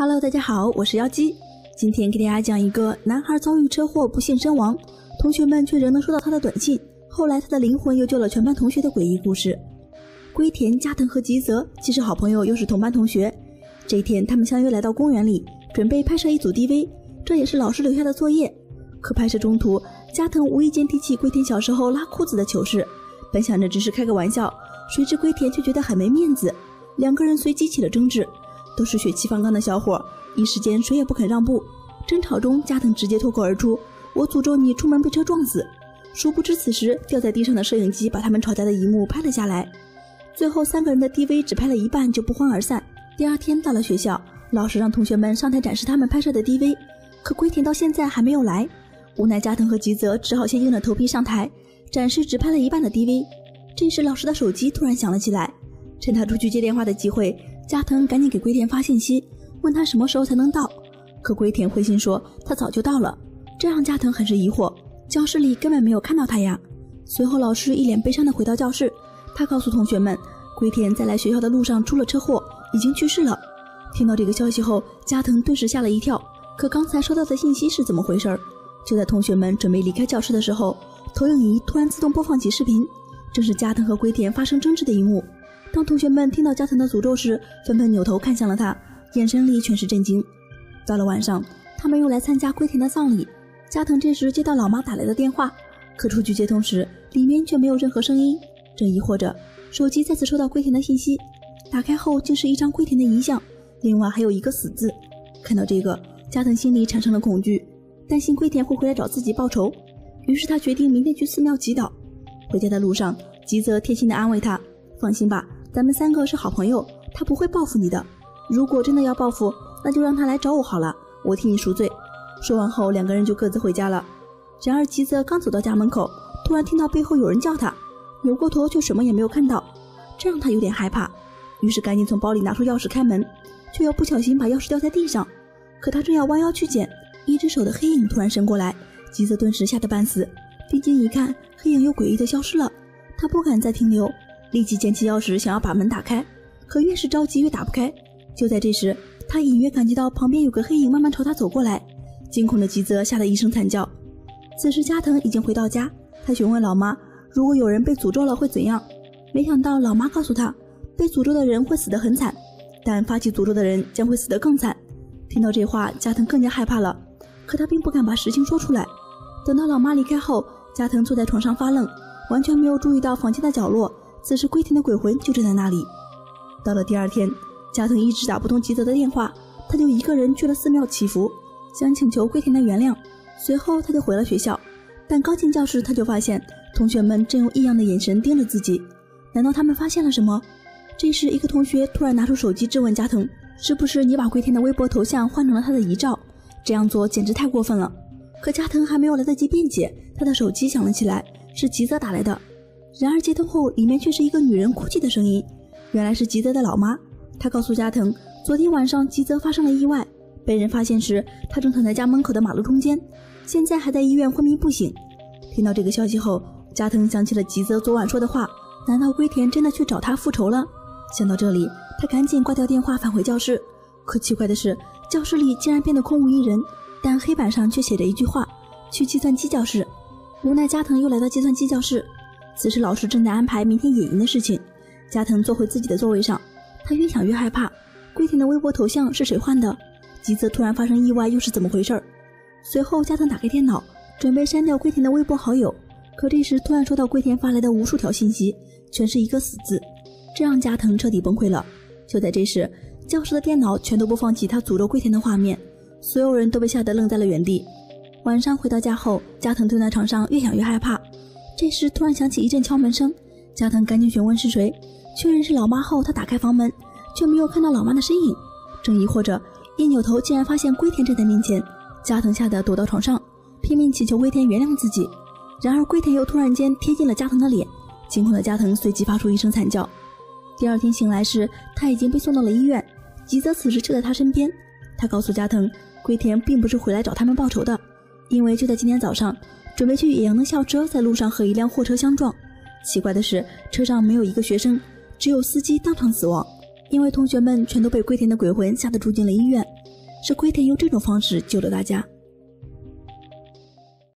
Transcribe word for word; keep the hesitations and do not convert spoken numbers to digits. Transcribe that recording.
Hello， 大家好，我是妖姬。今天给大家讲一个男孩遭遇车祸不幸身亡，同学们却仍能收到他的短信，后来他的灵魂又救了全班同学的诡异故事。龟田、加藤和吉泽既是好朋友，又是同班同学。这一天，他们相约来到公园里，准备拍摄一组 D V， 这也是老师留下的作业。可拍摄中途，加藤无意间提起龟田小时候拉裤子的糗事，本想着只是开个玩笑，谁知龟田却觉得很没面子，两个人随即起了争执。都是血气方刚的小伙，一时间谁也不肯让步。争吵中，加藤直接脱口而出：“我诅咒你出门被车撞死！”殊不知此时掉在地上的摄影机把他们吵架的一幕拍了下来。最后三个人的 D V 只拍了一半就不欢而散。第二天到了学校，老师让同学们上台展示他们拍摄的 D V， 可龟田到现在还没有来。无奈加藤和吉泽只好先硬着头皮上台展示只拍了一半的 D V。 这时老师的手机突然响了起来，趁他出去接电话的机会，加藤赶紧给龟田发信息，问他什么时候才能到。可龟田回信说他早就到了，这让加藤很是疑惑，教室里根本没有看到他呀。随后老师一脸悲伤地回到教室，他告诉同学们，龟田在来学校的路上出了车祸，已经去世了。听到这个消息后，加藤顿时吓了一跳，可刚才收到的信息是怎么回事？就在同学们准备离开教室的时候，投影仪突然自动播放起视频，正是加藤和龟田发生争执的一幕。当同学们听到加藤的诅咒时，纷纷扭头看向了他，眼神里全是震惊。到了晚上，他们又来参加龟田的葬礼。加藤这时接到老妈打来的电话，可出去接通时，里面却没有任何声音。正疑惑着，手机再次收到龟田的信息，打开后竟是一张龟田的遗像，另外还有一个死字。看到这个，加藤心里产生了恐惧，担心龟田会回来找自己报仇，于是他决定明天去寺庙祈祷。回家的路上，吉泽贴心地安慰他，放心吧，咱们三个是好朋友，他不会报复你的。如果真的要报复，那就让他来找我好了，我替你赎罪。说完后，两个人就各自回家了。然而吉泽刚走到家门口，突然听到背后有人叫他，扭过头却什么也没有看到，这让他有点害怕，于是赶紧从包里拿出钥匙开门，却又不小心把钥匙掉在地上。可他正要弯腰去捡，一只手的黑影突然伸过来，吉泽顿时吓得半死，定睛一看，黑影又诡异的消失了。他不敢再停留，立即捡起钥匙想要把门打开，可越是着急越打不开。就在这时，他隐约感觉到旁边有个黑影慢慢朝他走过来，惊恐的吉泽吓得一声惨叫。此时加藤已经回到家，他询问老妈，如果有人被诅咒了会怎样？没想到老妈告诉他，被诅咒的人会死得很惨，但发起诅咒的人将会死得更惨。听到这话，加藤更加害怕了，可他并不敢把实情说出来。等到老妈离开后，加藤坐在床上发愣，完全没有注意到房间的角落，此时龟田的鬼魂就站在那里。到了第二天，加藤一直打不通吉泽的电话，他就一个人去了寺庙祈福，想请求龟田的原谅。随后他就回了学校，但刚进教室他就发现同学们正用异样的眼神盯着自己，难道他们发现了什么？这时一个同学突然拿出手机质问加藤，是不是你把龟田的微博头像换成了他的遗照？这样做简直太过分了。可加藤还没有来得及辩解，他的手机响了起来，是吉泽打来的。然而接通后，里面却是一个女人哭泣的声音，原来是吉泽的老妈。她告诉加藤，昨天晚上吉泽发生了意外，被人发现时他正躺在家门口的马路中间，现在还在医院昏迷不醒。听到这个消息后，加藤想起了吉泽昨晚说的话，难道龟田真的去找他复仇了？想到这里，他赶紧挂掉电话返回教室。可奇怪的是，教室里竟然变得空无一人，但黑板上却写着一句话，去计算机教室。无奈加藤又来到计算机教室，此时老师正在安排明天野营的事情。加藤坐回自己的座位上，他越想越害怕，龟田的微博头像是谁换的？吉泽突然发生意外又是怎么回事？随后加藤打开电脑，准备删掉龟田的微博好友，可这时突然收到龟田发来的无数条信息，全是一个死字，这让加藤彻底崩溃了。就在这时，教室的电脑全都播放起他诅咒龟田的画面，所有人都被吓得愣在了原地。晚上回到家后，加藤蹲在床上越想越害怕，这时突然响起一阵敲门声，加藤赶紧询问是谁，确认是老妈后，他打开房门，却没有看到老妈的身影。正疑惑着，一扭头竟然发现龟田站在面前，加藤吓得躲到床上，拼命祈求龟田原谅自己。然而龟田又突然间贴近了加藤的脸，惊恐的加藤随即发出一声惨叫。第二天醒来时，他已经被送到了医院，吉泽此时就在他身边。他告诉加藤，龟田并不是回来找他们报仇的，因为就在今天早上，准备去野营的校车在路上和一辆货车相撞，奇怪的是车上没有一个学生，只有司机当场死亡。 因为同学们全都被龟田的鬼魂吓得住进了医院，是龟田用这种方式救了大家。